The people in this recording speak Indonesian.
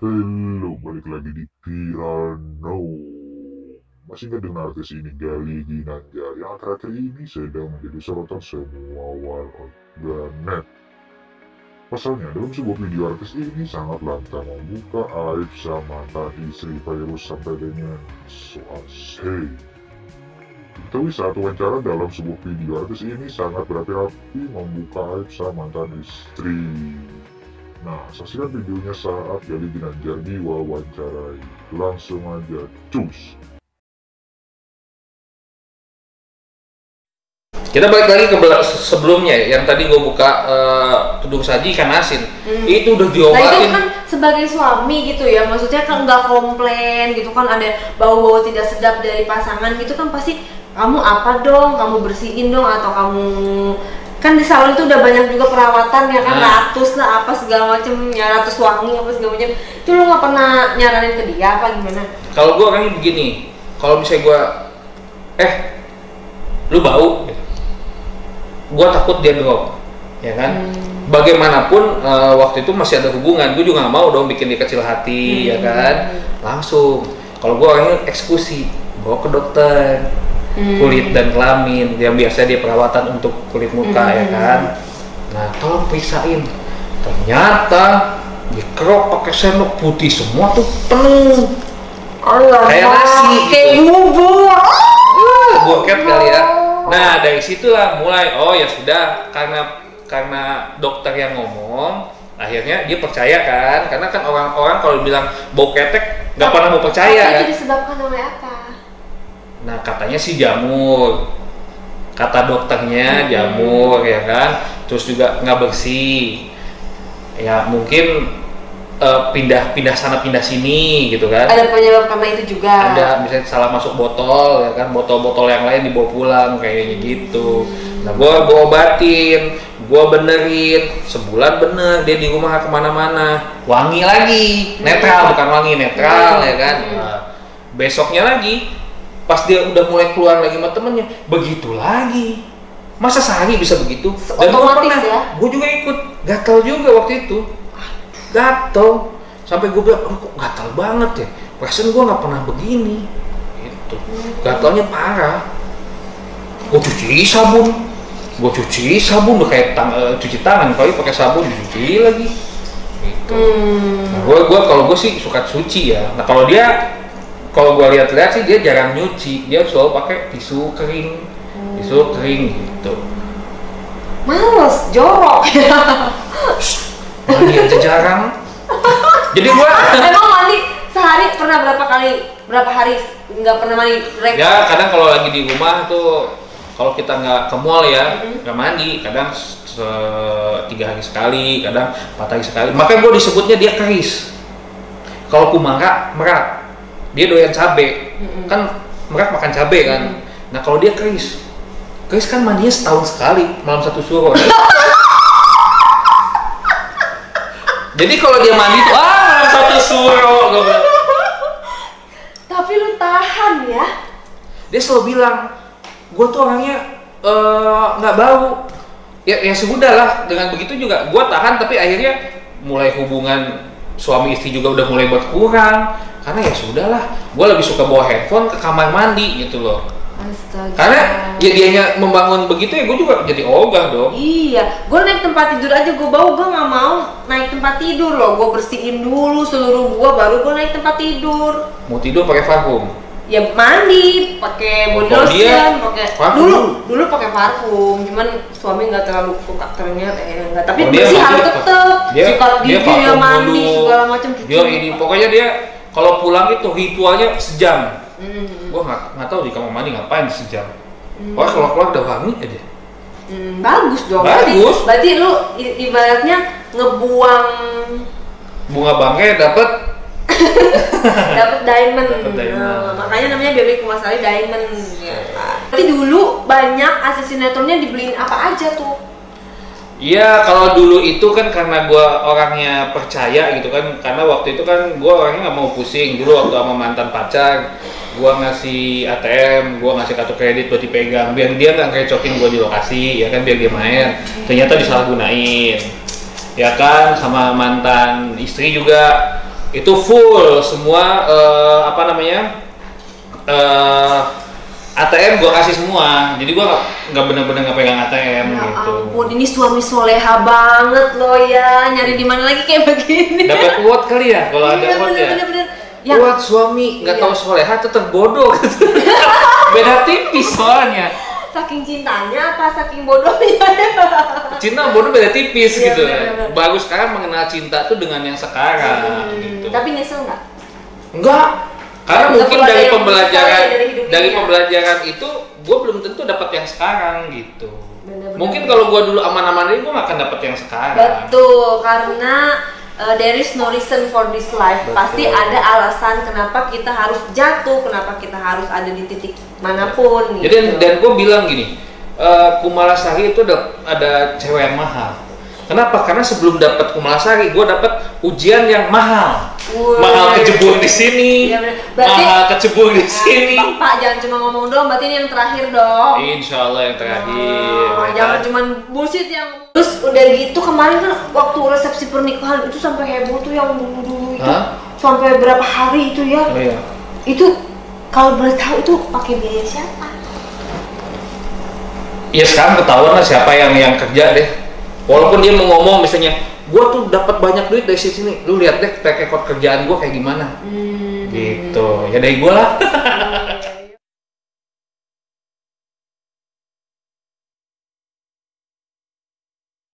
Halo, balik lagi di Kirano. Masih nggak dengar artis ini Gali Ginanjar yang akhir-akhir ini sedang menjadi sorotan semua warganet. Pasalnya, dalam sebuah video artis ini sangat lantang membuka aib sama mantan istri Virus sampai dengan soal Hey. Diketahui saat wawancara dalam sebuah video artis ini sangat berapi-api membuka aib sama mantan istri. Nah, saksikan videonya saat Gali Ginanjar diwawancarai. Langsung aja, cus! Kita balik lagi ke sebelumnya, yang tadi gue buka tudung saji ikan asin. Itu udah Nah itu diobatin. kan sebagai suami gitu ya, maksudnya kan nggak komplain gitu kan, ada bau-bau tidak sedap dari pasangan gitu kan, pasti kamu apa dong, kamu bersihin dong, atau kamu kan di salon itu udah banyak juga perawatan ya kan, ratus lah apa segala macem ya, ratus wangi apa segala macem. Itu lo nggak pernah nyaranin ke dia apa gimana? Kalau gue orangnya begini, kalau misalnya gue lu bau gitu, gue takut dia drop, ya kan. Bagaimanapun waktu itu masih ada hubungan, gue juga nggak mau dong bikin dia kecil hati, ya kan. Langsung, kalau gue orangnya eksekusi, bawa ke dokter kulit dan kelamin yang biasa dia perawatan untuk kulit muka, ya kan. Nah, tolong periksain, ternyata dikerok pakai sendok putih semua tuh penuh. Kayak nasi kayak gitu. bubur. Buket kali ya. Nah, dari situlah mulai, oh ya sudah, karena dokter yang ngomong, akhirnya dia percaya kan, karena kan orang-orang kalau bilang bau ketek nggak pernah mau percaya kan. Itu disebabkan oleh apa? Nah, katanya sih jamur, kata dokternya jamur, ya kan. Terus juga nggak bersih, ya mungkin pindah sana pindah sini gitu kan. Ada penyebab karena itu juga. Ada misalnya salah masuk botol, ya kan, botol-botol yang lain dibawa pulang kayaknya gitu. Nah, gua obatin, gua benerin, sebulan bener, dia di rumah nggak kemana-mana, wangi lagi, netral bukan wangi, netral, ya kan. Nah, besoknya lagi pas dia udah mulai keluar lagi sama temennya, begitu lagi. Masa sehari bisa begitu? Dan otomatis ya? Gue juga ikut, gatal juga waktu itu, gatal sampai gue bilang, oh, kok gatal banget ya, perasaan gue nggak pernah begini gitu. Gatalnya parah. Gue cuci sabun udah kayak cuci tangan, kali pakai sabun dicuci lagi gitu. Nah, kalau gue sih suka cuci ya. Nah, kalau gue lihat-lihat sih dia jarang nyuci, dia selalu pakai tisu kering gitu. Males, jorok. Mandi aja jarang. Jadi gua emang mandi sehari pernah berapa hari nggak pernah mandi? Ya kadang kalau lagi di rumah tuh, kalau kita nggak ke mall ya, nggak mandi. Kadang 3 hari sekali, kadang 4 hari sekali. Makanya gua disebutnya dia keris. Kalau kumara merak, dia doyan cabe. Kan merak makan cabe kan. Nah, kalau dia keris kan mandinya setahun sekali, malam satu suro. Jadi kalau dia mandi tuh, malam satu suro. Tapi lu tahan ya? Dia selalu bilang, gue tuh orangnya nggak bau. Ya sudah lah, dengan begitu juga gue tahan. Tapi akhirnya mulai hubungan suami istri juga udah mulai berkurang. Karena ya sudahlah, gue lebih suka bawa handphone ke kamar mandi gitu loh. Astaga. Karena ya dianya membangun begitu ya, gue juga jadi ogah dong. Iya, gue naik tempat tidur aja gue bau, gue nggak mau naik tempat tidur loh. Gue bersihin dulu seluruh gua, baru gue naik tempat tidur. Mau tidur pakai parfum? Ya mandi, pakai body Kalau dia lotion, pakai parfum. dulu pakai parfum. Cuman suami nggak terlalu suka ternyata, enggak. Tapi Oh, dia bersih mandi harus tetep. Sikat gigi ya, parfum mandi dulu. segala macam. Dia ini pokoknya dia kalau pulang itu ritualnya sejam. Gua nggak tahu di kamar mandi ngapain sejam. Wah, kalau keluar udah wangi aja. Bagus dong. Bagus. Berarti lu ibaratnya ngebuang Bunga bangkai dapat dapat diamond. diamond. Makanya namanya Baby Kumasari Diamond. Ya. Tapi dulu banyak asis sinetronnya dibeliin apa aja tuh? Iya, kalau dulu itu kan karena gua orangnya percaya gitu kan, karena waktu itu kan gua orangnya nggak mau pusing. Dulu waktu sama mantan pacar, gua ngasih ATM, gua ngasih kartu kredit buat dipegang, biar dia nggak ngerecokin gua di lokasi, ya kan, biar dia main. Ternyata disalahgunain, ya kan. Sama mantan istri juga, itu full semua apa namanya ATM gue kasih semua, jadi gue nggak bener-bener nggak pegang ATM Ya gitu. ampun, ini suami soleha banget loh ya, nyari di mana lagi kayak begini. Dapat award kali ya, kalau ada Iya, award ya. bener-bener. Award suami nggak Iya. tahu soleha tuh terbodoh. Gitu. Beda tipis soalnya. Saking cintanya apa saking bodohnya? Cinta bodoh beda tipis Iya, gitu. bener-bener. Bagus sekarang mengenal cinta tuh dengan yang sekarang gitu. Tapi nyesel nggak? Enggak. Karena Nggak mungkin perlu ada dari yang pembelajaran menyesal ya dari hidup ini ya. pembelajaran itu gue belum tentu dapat yang sekarang gitu. Bener-bener. Mungkin kalau gue dulu aman-aman ini gue gak akan dapat yang sekarang. Betul, karena there is no reason for this life. Betul. Pasti ada alasan kenapa kita harus jatuh, kenapa kita harus ada di titik manapun. Jadi dan gue bilang gini, Kumalasari itu ada cewek yang mahal. Kenapa? Karena sebelum dapat Kumalasari, gue dapat ujian yang mahal. Wah. Mahal kecebur di sini, Iya, bener. Berarti- mahal kecebur di sini. Pak, jangan cuma ngomong doang, berarti ini yang terakhir dong. Insya Allah yang terakhir. Oh, ya jangan kan? cuma bullshit yang terus udah gitu kemarin kan waktu resepsi pernikahan itu sampai heboh tuh yang dulu itu Hah? sampai berapa hari itu ya. Oh, iya. Itu kalau boleh tahu itu pakai biaya siapa? Ya sekarang ketahuan lah siapa yang kerja deh. Walaupun dia mau ngomong misalnya, gua tuh dapat banyak duit dari sini. Lu lihat deh track record kerjaan gua kayak gimana. Gitu. Ya dari gua lah.